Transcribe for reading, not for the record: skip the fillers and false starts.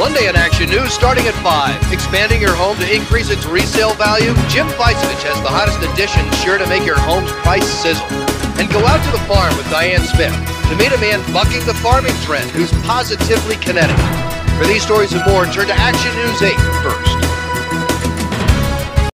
Monday in Action News starting at 5. Expanding your home to increase its resale value? Jim Feisovich has the hottest addition sure to make your home's price sizzle. And go out to the farm with Diane Smith to meet a man bucking the farming trend who's positively kinetic. For these stories and more, turn to Action News 8 first.